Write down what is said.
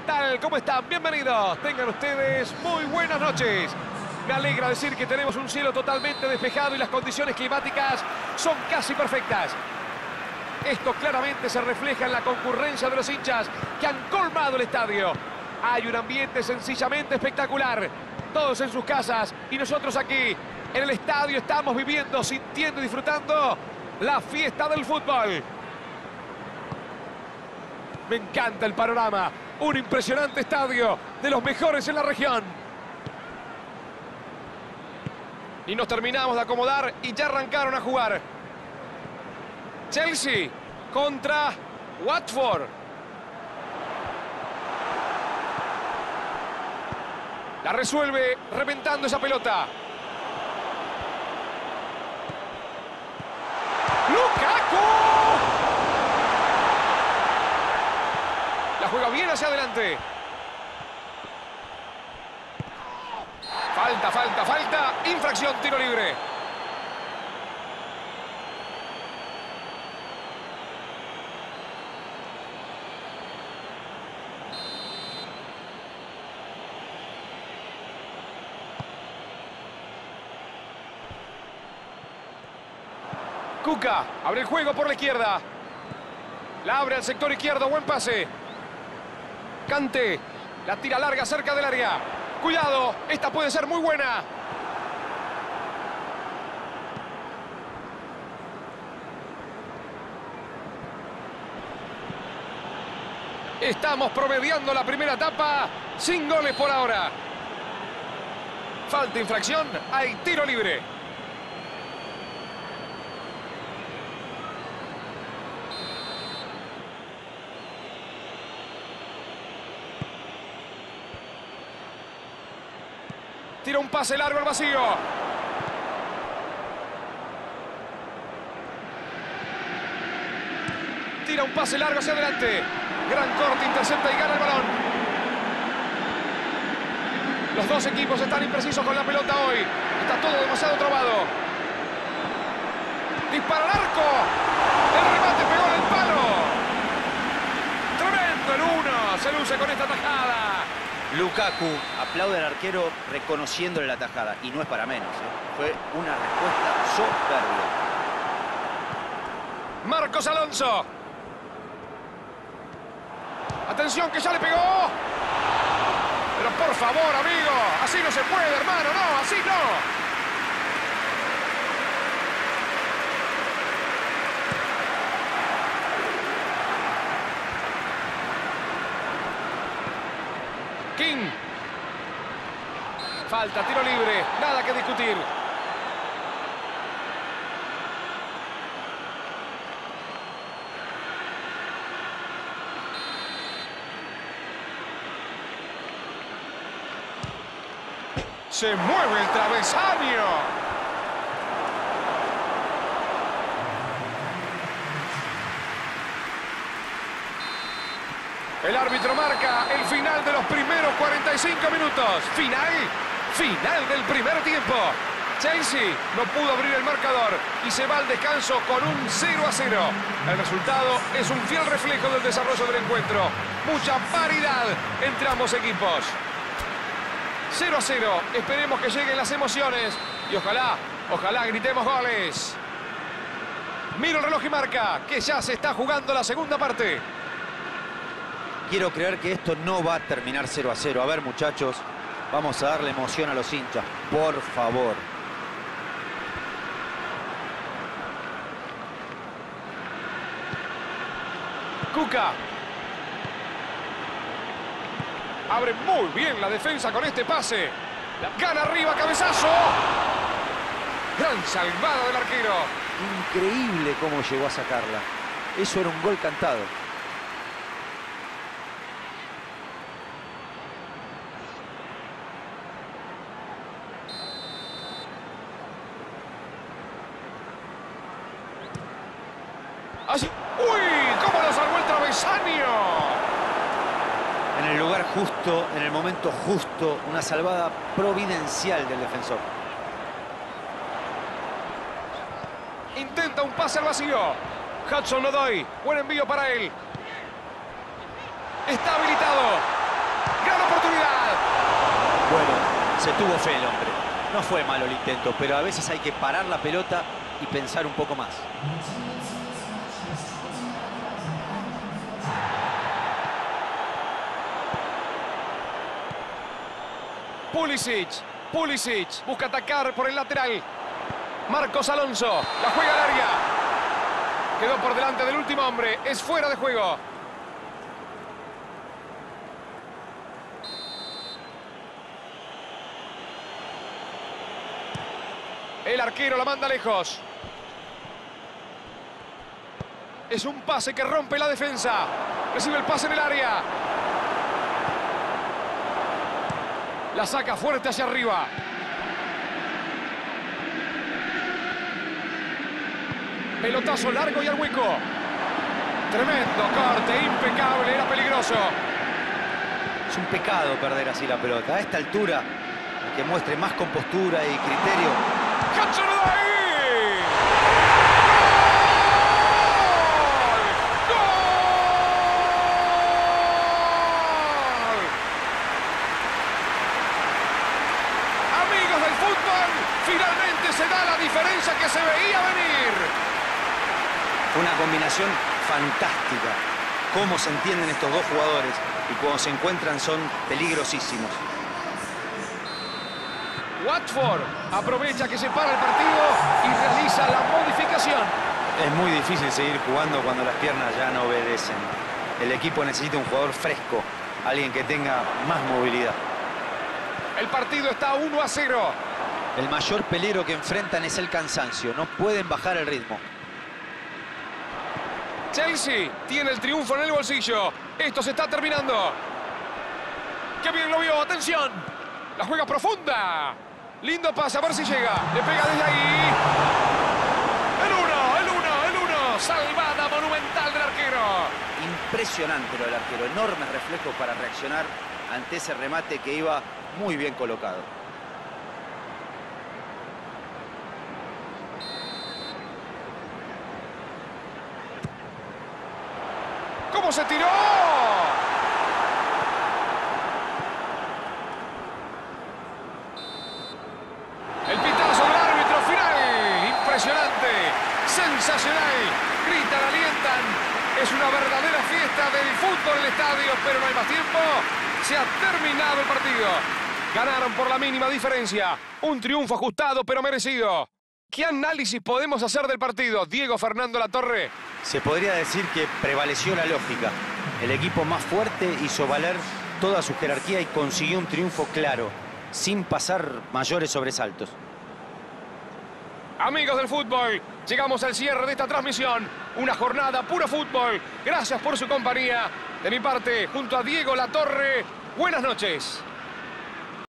tal? ¿Cómo están? Bienvenidos. Tengan ustedes muy buenas noches. Me alegra decir que tenemos un cielo totalmente despejado y las condiciones climáticas son casi perfectas. Esto claramente se refleja en la concurrencia de los hinchas que han colmado el estadio. Hay un ambiente sencillamente espectacular. Todos en sus casas y nosotros aquí en el estadio estamos viviendo, sintiendo y disfrutando la fiesta del fútbol. Me encanta el panorama. Un impresionante estadio, de los mejores en la región. Y nos terminamos de acomodar y ya arrancaron a jugar. Chelsea contra Watford. La resuelve reventando esa pelota. ¡Lukaku! La juega bien hacia adelante. Falta. Infracción, tiro libre. Cuca abre el juego por la izquierda. La abre al sector izquierdo, buen pase. Kanté, la tira larga cerca del área. Cuidado, esta puede ser muy buena. Estamos promediando la primera etapa, sin goles por ahora. Falta, infracción, hay tiro libre. Tira un pase largo al vacío. Tira un pase largo hacia adelante. Gran corte, intercepta y gana el balón. Los dos equipos están imprecisos con la pelota hoy. Está todo demasiado trabado. Dispara al arco. El remate pegó en el palo. Tremendo el 1. Se luce con esta tajada. Lukaku aplaude al arquero reconociéndole la tajada. Y no es para menos, ¿eh? Fue una respuesta soberbia. Marcos Alonso. Atención que ya le pegó. Pero por favor, amigo. Así no se puede, hermano. No, así no. King. Falta, tiro libre. Nada que discutir. Se mueve el travesaño. El árbitro marca el final de los primeros 45 minutos. Final del primer tiempo. Chelsea no pudo abrir el marcador y se va al descanso con un 0-0. El resultado es un fiel reflejo del desarrollo del encuentro. Mucha paridad entre ambos equipos. 0-0. Esperemos que lleguen las emociones y ojalá gritemos goles. Miro el reloj y marca que ya se está jugando la segunda parte. Quiero creer que esto no va a terminar 0-0. A ver, muchachos, vamos a darle emoción a los hinchas, por favor. Cuca. Abre muy bien la defensa con este pase. La gana arriba, cabezazo. Gran salvada del arquero. Increíble cómo llegó a sacarla. Eso era un gol cantado. Así. ¡Uy! ¡Cómo lo salvó el travesaño! En el lugar justo, en el momento justo, una salvada providencial del defensor. Intenta un pase al vacío. Hudson-Odoi. Buen envío para él. Está habilitado. Se tuvo fe el hombre. No fue malo el intento, pero a veces hay que parar la pelota y pensar un poco más. Pulisic busca atacar por el lateral. Marcos Alonso la juega al área. Quedó por delante del último hombre. Es fuera de juego. El arquero la manda lejos. Es un pase que rompe la defensa. Recibe el pase en el área. La saca fuerte hacia arriba. Pelotazo largo y al hueco. Tremendo corte, impecable, era peligroso. Es un pecado perder así la pelota. A esta altura, el que muestre más compostura y criterio. ¡Cáchalo de ahí! Finalmente se da la diferencia que se veía venir. Una combinación fantástica. Cómo se entienden estos dos jugadores y cuando se encuentran son peligrosísimos. Watford aprovecha que se para el partido y realiza la modificación. Es muy difícil seguir jugando cuando las piernas ya no obedecen. El equipo necesita un jugador fresco, alguien que tenga más movilidad. El partido está 1-0. El mayor peligro que enfrentan es el cansancio. No pueden bajar el ritmo. Chelsea tiene el triunfo en el bolsillo. Esto se está terminando. ¡Qué bien lo vio! ¡Atención! La juega profunda. Lindo pase, a ver si llega. Le pega desde ahí. El uno. Salvada monumental del arquero. Impresionante lo del arquero. Enormes reflejos para reaccionar ante ese remate que iba muy bien colocado. ¡Cómo se tiró! El pitazo del árbitro final. Impresionante. Sensacional. Gritan, alientan. Es una verdadera fiesta del fútbol en el estadio, pero no hay más tiempo. Se ha terminado el partido. Ganaron por la mínima diferencia. Un triunfo ajustado, pero merecido. ¿Qué análisis podemos hacer del partido, Diego Fernando Latorre? Se podría decir que prevaleció la lógica. El equipo más fuerte hizo valer toda su jerarquía y consiguió un triunfo claro, sin pasar mayores sobresaltos. Amigos del fútbol, llegamos al cierre de esta transmisión. Una jornada puro fútbol. Gracias por su compañía. De mi parte, junto a Diego Latorre, buenas noches.